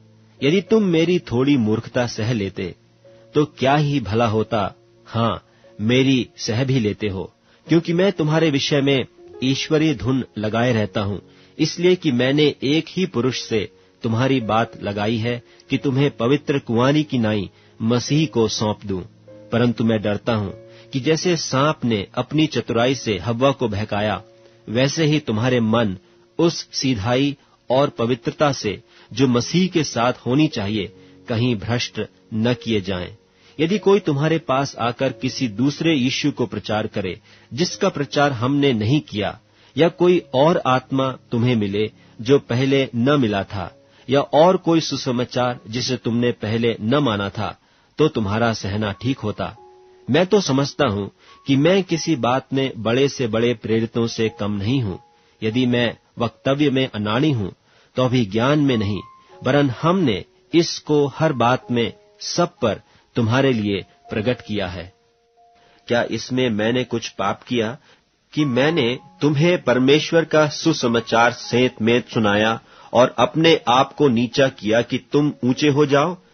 A: यदि तुम मेरी थोड़ी मूर्खता सह लेते तो क्या ही भला होता। हाँ, मेरी सह भी लेते हो, क्योंकि मैं तुम्हारे विषय में ईश्वरीय धुन लगाए रहता हूँ, इसलिए कि मैंने एक ही पुरुष से तुम्हारी बात लगाई है कि तुम्हें पवित्र कुंवारी की नाई मसीह को सौंप दूं। परंतु मैं डरता हूँ कि जैसे सांप ने अपनी चतुराई से हव्वा को बहकाया, वैसे ही तुम्हारे मन उस सीधाई और पवित्रता से जो मसीह के साथ होनी चाहिए कहीं भ्रष्ट न किए जाएं। यदि कोई तुम्हारे पास आकर किसी दूसरे यीशु को प्रचार करे जिसका प्रचार हमने नहीं किया, या कोई और आत्मा तुम्हें मिले जो पहले न मिला था, या और कोई सुसमाचार जिसे तुमने पहले न माना था, तो तुम्हारा सहना ठीक होता। मैं तो समझता हूँ कि मैं किसी बात में बड़े से बड़े प्रेरितों से कम नहीं हूँ। यदि मैं वक्तव्य में अनाड़ी हूँ तो अभी ज्ञान में नहीं, वरन हमने इसको हर बात में सब पर तुम्हारे लिए प्रकट किया है। क्या इसमें मैंने कुछ पाप किया कि मैंने तुम्हें परमेश्वर का सुसमाचार सेंत में सुनाया और अपने आप को नीचा किया कि तुम ऊंचे हो जाओ?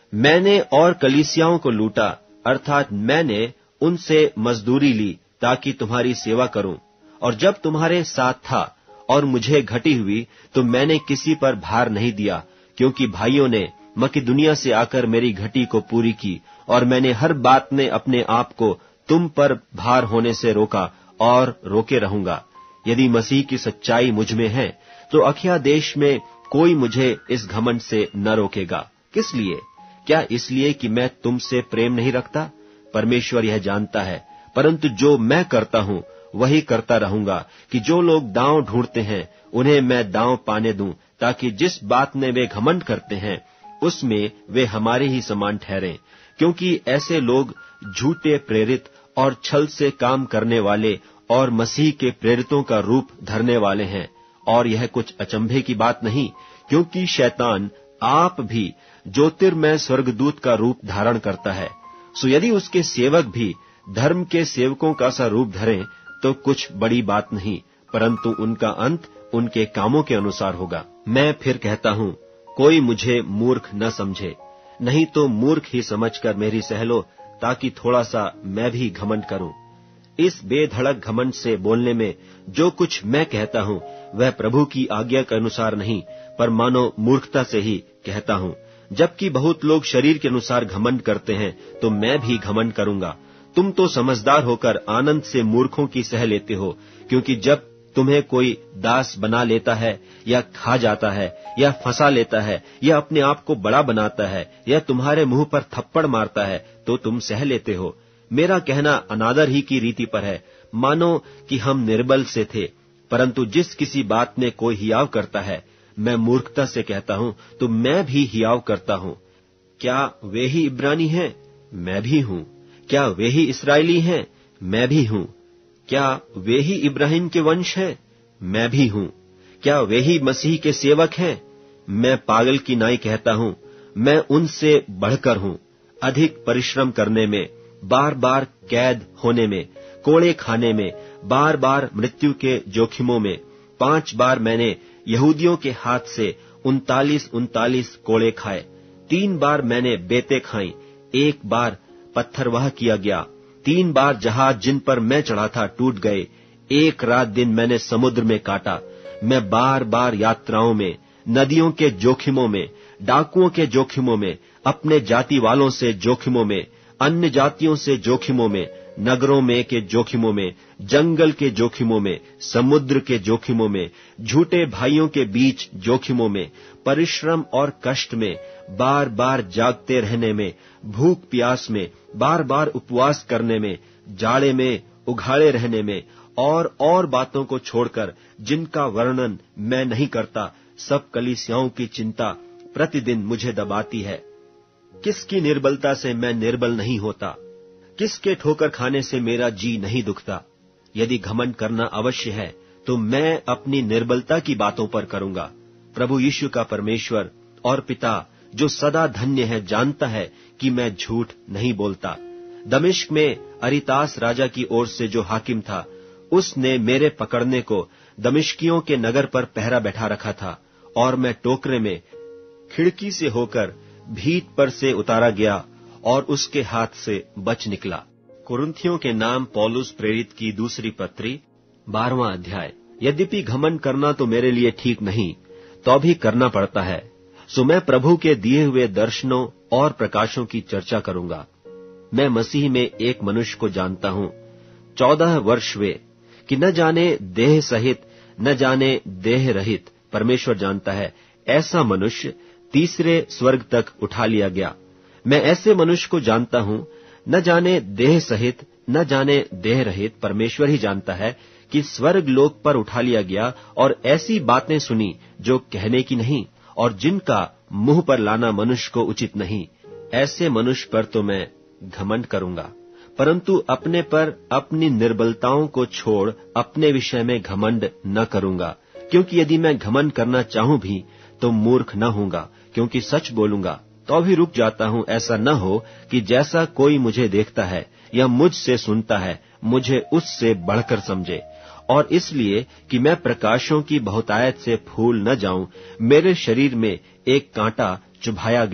A: मैंने और कलीसियाओं को लूटा, अर्थात मैंने उनसे मजदूरी ली ताकि तुम्हारी सेवा करूं। और जब तुम्हारे साथ था और मुझे घटी हुई तो मैंने किसी पर भार नहीं दिया, क्योंकि भाइयों ने मकिदुनिया से आकर मेरी घटी को पूरी की, और मैंने हर बात में अपने आप को तुम पर भार होने से रोका और रोके रहूंगा। यदि मसीह की सच्चाई मुझ में है तो अखिया देश में कोई मुझे इस घमंड से न रोकेगा। किस लिए? क्या इसलिए कि मैं तुमसे प्रेम नहीं रखता? परमेश्वर यह जानता है, परंतु जो मैं करता हूं वही करता रहूंगा कि जो लोग दांव ढूंढते हैं उन्हें मैं दांव पाने दूं, ताकि जिस बात में वे घमंड करते हैं उसमें वे हमारे ही समान ठहरें। क्योंकि ऐसे लोग झूठे प्रेरित और छल से काम करने वाले और मसीह के प्रेरितों का रूप धरने वाले हैं। और यह कुछ अचंभे की बात नहीं, क्योंकि शैतान आप भी ज्योतिर्मय स्वर्गदूत का रूप धारण करता है। सो यदि उसके सेवक भी धर्म के सेवकों का सा रूप धरें तो कुछ बड़ी बात नहीं, परंतु उनका अंत उनके कामों के अनुसार होगा। मैं फिर कहता हूं, कोई मुझे मूर्ख न समझे, नहीं तो मूर्ख ही समझकर मेरी सह लो, ताकि थोड़ा सा मैं भी घमंड करूं। इस बेधड़क घमंड से बोलने में जो कुछ मैं कहता हूं वह प्रभु की आज्ञा के अनुसार नहीं, पर मानो मूर्खता से ही कहता हूं। जबकि बहुत लोग शरीर के अनुसार घमंड करते हैं तो मैं भी घमंड करूंगा। तुम तो समझदार होकर आनंद से मूर्खों की सह लेते हो, क्योंकि जब तुम्हें कोई दास बना लेता है या खा जाता है या फंसा लेता है या अपने आप को बड़ा बनाता है या तुम्हारे मुंह पर थप्पड़ मारता है तो तुम सह लेते हो। मेरा कहना अनादर ही की रीति पर है, मानो कि हम निर्बल से थे। परंतु जिस किसी बात में कोई हियाव करता है, मैं मूर्खता से कहता हूं तो मैं भी हियाव करता हूं। क्या वे ही इब्रानी हैं? मैं भी हूं। क्या वे ही इस्राएली हैं? मैं भी हूं। क्या वे ही इब्राहिम के वंश हैं? मैं भी हूं। क्या वे ही मसीह के सेवक हैं? मैं पागल की नाई कहता हूं, मैं उनसे बढ़कर हूं। अधिक परिश्रम करने में, बार बार कैद होने में, कोड़े खाने में, बार बार मृत्यु के जोखिमों में। पांच बार मैंने यहूदियों के हाथ से उनतालीस उनतालीस कोड़े खाए। तीन बार मैंने बेते खाई, एक बार पत्थरवाह किया गया। तीन बार जहाज जिन पर मैं चढ़ा था टूट गए। एक रात दिन मैंने समुद्र में काटा। मैं बार बार यात्राओं में, नदियों के जोखिमों में, डाकुओं के जोखिमों में, अपने जाति वालों से जोखिमों में, अन्य जातियों से जोखिमों में, नगरों में के जोखिमों में, जंगल के जोखिमों में, समुद्र के जोखिमों में, झूठे भाइयों के बीच जोखिमों में, परिश्रम और कष्ट में, बार बार जागते रहने में, भूख प्यास में, बार बार उपवास करने में, जाड़े में उघाड़े रहने में, और और बातों को छोड़कर जिनका वर्णन मैं नहीं करता, सब कलीसियाओं की चिंता प्रतिदिन मुझे दबाती है। किसकी निर्बलता से मैं निर्बल नहीं होता? किसके ठोकर खाने से मेरा जी नहीं दुखता? यदि घमंड करना अवश्य है तो मैं अपनी निर्बलता की बातों पर करूंगा। प्रभु यीशु का परमेश्वर और पिता जो सदा धन्य है जानता है कि मैं झूठ नहीं बोलता। दमिश्क में अरितास राजा की ओर से जो हाकिम था, उसने मेरे पकड़ने को दमिश्कियों के नगर पर पहरा बैठा रखा था, और मैं टोकरे में खिड़की से होकर भीत पर से उतारा गया और उसके हाथ से बच निकला। कुरिन्थियों के नाम पौलुस प्रेरित की दूसरी पत्री, बारहवां अध्याय। यद्यपि घमंड करना तो मेरे लिए ठीक नहीं, तो भी करना पड़ता है। सो मैं प्रभु के दिए हुए दर्शनों और प्रकाशों की चर्चा करूंगा। मैं मसीह में एक मनुष्य को जानता हूं, चौदह वर्ष वे, कि न जाने देह सहित न जाने देह रहित, परमेश्वर जानता है, ऐसा मनुष्य तीसरे स्वर्ग तक उठा लिया गया। मैं ऐसे मनुष्य को जानता हूं, न जाने देह सहित न जाने देह रहित, परमेश्वर ही जानता है, कि स्वर्ग लोक पर उठा लिया गया, और ऐसी बातें सुनी जो कहने की नहीं और जिनका मुंह पर लाना मनुष्य को उचित नहीं। ऐसे मनुष्य पर तो मैं घमंड करूंगा, परंतु अपने पर अपनी निर्बलताओं को छोड़ अपने विषय में घमंड न करूंगा। क्योंकि यदि मैं घमंड करना चाहूं भी तो मूर्ख न होऊंगा, क्योंकि सच बोलूंगा। तो भी रुक जाता हूं, ऐसा न हो कि जैसा कोई मुझे देखता है या मुझसे सुनता है, मुझे उससे बढ़कर समझे। और इसलिए कि मैं प्रकाशों की बहुतायत से फूल न जाऊं, मेरे शरीर में एक कांटा चुभाया गया,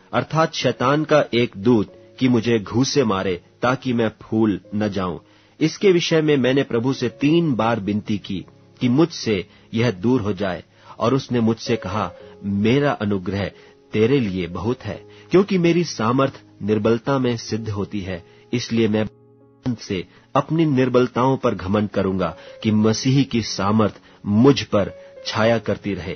A: अर्थात शैतान का एक दूत, कि मुझे घूसे मारे ताकि मैं फूल न जाऊं। इसके विषय में मैंने प्रभु से तीन बार विनती की कि मुझसे यह दूर हो जाए, और उसने मुझसे कहा, मेरा अनुग्रह तेरे लिए बहुत है, क्योंकि मेरी सामर्थ निर्बलता में सिद्ध होती है। इसलिए मैं से अपनी निर्बलताओं पर घमंड करूंगा कि मसीह की सामर्थ मुझ पर छाया करती रहे।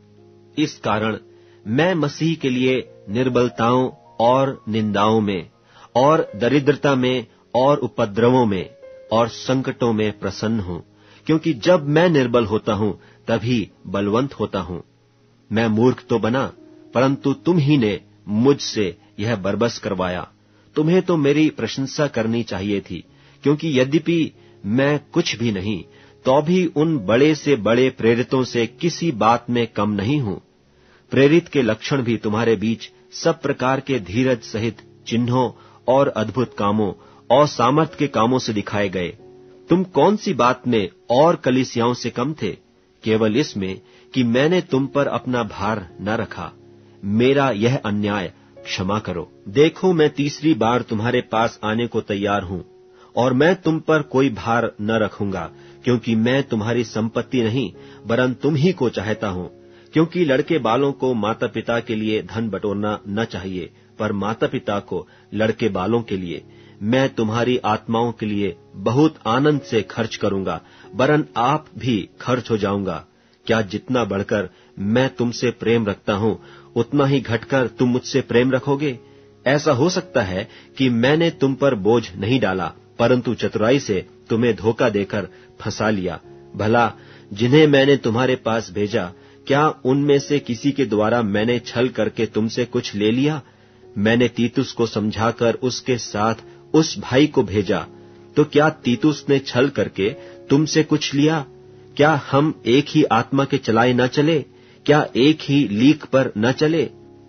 A: इस कारण मैं मसीह के लिए निर्बलताओं और निंदाओं में और दरिद्रता में और उपद्रवों में और संकटों में प्रसन्न हूं, क्योंकि जब मैं निर्बल होता हूं तभी बलवंत होता हूं। मैं मूर्ख तो बना, परंतु तुम ही ने मुझसे यह बरबस करवाया। तुम्हें तो मेरी प्रशंसा करनी चाहिए थी, क्योंकि यद्यपि मैं कुछ भी नहीं, तो भी उन बड़े से बड़े प्रेरितों से किसी बात में कम नहीं हूं। प्रेरित के लक्षण भी तुम्हारे बीच सब प्रकार के धीरज सहित चिन्हों और अद्भुत कामों और सामर्थ के कामों से दिखाए गए। तुम कौन सी बात में और कलीसियाओं से कम थे? केवल इसमें कि मैंने तुम पर अपना भार न रखा। मेरा यह अन्याय क्षमा करो। देखो, मैं तीसरी बार तुम्हारे पास आने को तैयार हूं, और मैं तुम पर कोई भार न रखूंगा, क्योंकि मैं तुम्हारी संपत्ति नहीं, वरन तुम ही को चाहता हूं। क्योंकि लड़के बालों को माता पिता के लिए धन बटोरना न चाहिए, पर माता पिता को लड़के बालों के लिए। मैं तुम्हारी आत्माओं के लिए बहुत आनंद से खर्च करूंगा, वरन आप भी खर्च हो जाऊंगा। क्या जितना बढ़कर मैं तुमसे प्रेम रखता हूं, उतना ही घटकर तुम मुझसे प्रेम रखोगे? ऐसा हो सकता है कि मैंने तुम पर बोझ नहीं डाला, परंतु चतुराई से तुम्हें धोखा देकर फंसा लिया। भला जिन्हें मैंने तुम्हारे पास भेजा, क्या उनमें से किसी के द्वारा मैंने छल करके तुमसे कुछ ले लिया? मैंने तीतुस को समझाकर उसके साथ उस भाई को भेजा, तो क्या तीतुस ने छल करके तुमसे कुछ लिया? क्या हम एक ही आत्मा के चलाए न चले? क्या एक ही लीक पर न चले?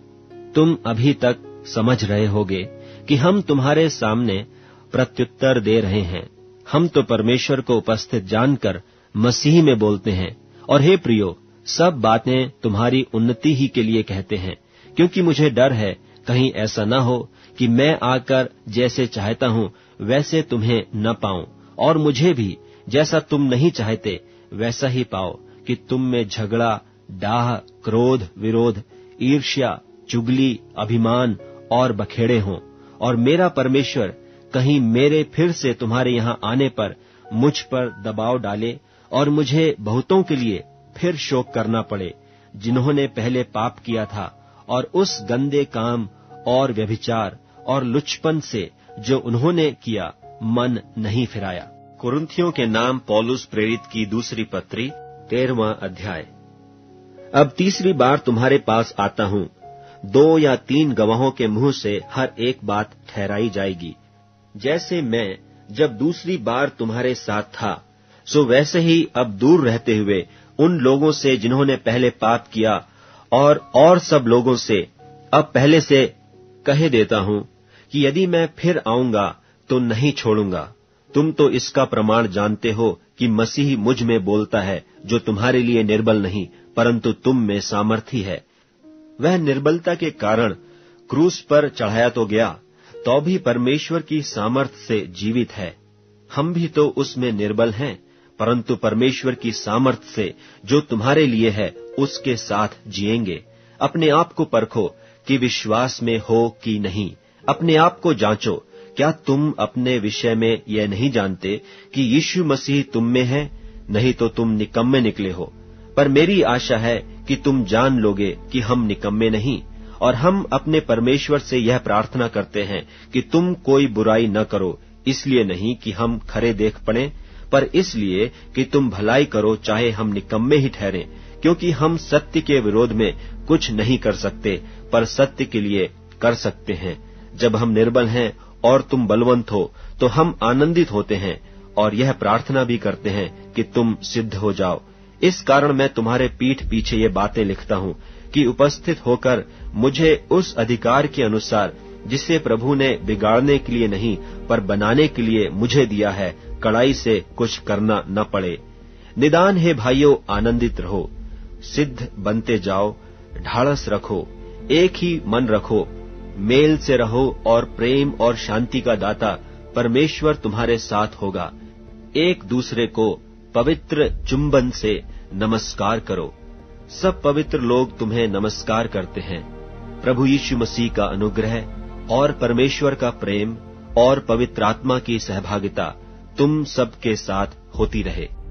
A: तुम अभी तक समझ रहे होगे कि हम तुम्हारे सामने प्रत्युत्तर दे रहे हैं। हम तो परमेश्वर को उपस्थित जानकर मसीह में बोलते हैं, और हे प्रियो, सब बातें तुम्हारी उन्नति ही के लिए कहते हैं, क्योंकि मुझे डर है कहीं ऐसा न हो कि मैं आकर जैसे चाहता हूं वैसे तुम्हें न पाऊं, और मुझे भी जैसा तुम नहीं चाहते वैसा ही पाओ, कि तुम में झगड़ा, डाह, क्रोध, विरोध, ईर्ष्या, चुगली, अभिमान और बखेड़े हों, और मेरा परमेश्वर कहीं मेरे फिर से तुम्हारे यहाँ आने पर मुझ पर दबाव डाले और मुझे बहुतों के लिए फिर शोक करना पड़े, जिन्होंने पहले पाप किया था, और उस गंदे काम और व्यभिचार और लुचपन से जो उन्होंने किया मन नहीं फिराया। कुरिन्थियों के नाम पौलुस प्रेरित की दूसरी पत्री, तेरहवां अध्याय। अब तीसरी बार तुम्हारे पास आता हूं। दो या तीन गवाहों के मुंह से हर एक बात ठहराई जाएगी। जैसे मैं जब दूसरी बार तुम्हारे साथ था, सो वैसे ही अब दूर रहते हुए उन लोगों से जिन्होंने पहले पाप किया, और और सब लोगों से अब पहले से कहे देता हूं कि यदि मैं फिर आऊंगा तो नहीं छोड़ूंगा। तुम तो इसका प्रमाण जानते हो कि मसीह मुझ में बोलता है, जो तुम्हारे लिए निर्बल नहीं, परंतु तुम में सामर्थी है। वह निर्बलता के कारण क्रूस पर चढ़ाया तो गया, तो भी परमेश्वर की सामर्थ से जीवित है। हम भी तो उसमें निर्बल हैं, परंतु परमेश्वर की सामर्थ से जो तुम्हारे लिए है उसके साथ जिएंगे। अपने आप को परखो कि विश्वास में हो कि नहीं। अपने आप को जांचो, क्या तुम अपने विषय में यह नहीं जानते कि यीशु मसीह तुम में है? नहीं तो तुम निकम्मे निकले हो। पर मेरी आशा है कि तुम जान लोगे कि हम निकम्मे नहीं, और हम अपने परमेश्वर से यह प्रार्थना करते हैं कि तुम कोई बुराई न करो, इसलिए नहीं कि हम खरे देख पड़ें, पर इसलिए कि तुम भलाई करो, चाहे हम निकम्मे ही ठहरें। क्योंकि हम सत्य के विरोध में कुछ नहीं कर सकते, पर सत्य के लिए कर सकते हैं। जब हम निर्बल हैं और तुम बलवंत हो, तो हम आनंदित होते हैं, और यह प्रार्थना भी करते हैं कि तुम सिद्ध हो जाओ। इस कारण मैं तुम्हारे पीठ पीछे ये बातें लिखता हूं कि उपस्थित होकर मुझे उस अधिकार के अनुसार जिसे प्रभु ने बिगाड़ने के लिए नहीं पर बनाने के लिए मुझे दिया है, कड़ाई से कुछ करना न पड़े। निदान हे भाइयों, आनंदित रहो, सिद्ध बनते जाओ, ढाढ़स रखो, एक ही मन रखो, मेल से रहो और प्रेम और शांति का दाता परमेश्वर तुम्हारे साथ होगा। एक दूसरे को पवित्र चुंबन से नमस्कार करो। सब पवित्र लोग तुम्हें नमस्कार करते हैं। प्रभु यीशु मसीह का अनुग्रह और परमेश्वर का प्रेम और पवित्र आत्मा की सहभागिता तुम सबके साथ होती रहे।